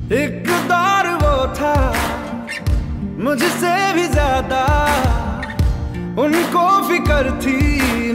एक दौर वो था मुझसे भी ज्यादा, उनको फिक्र थी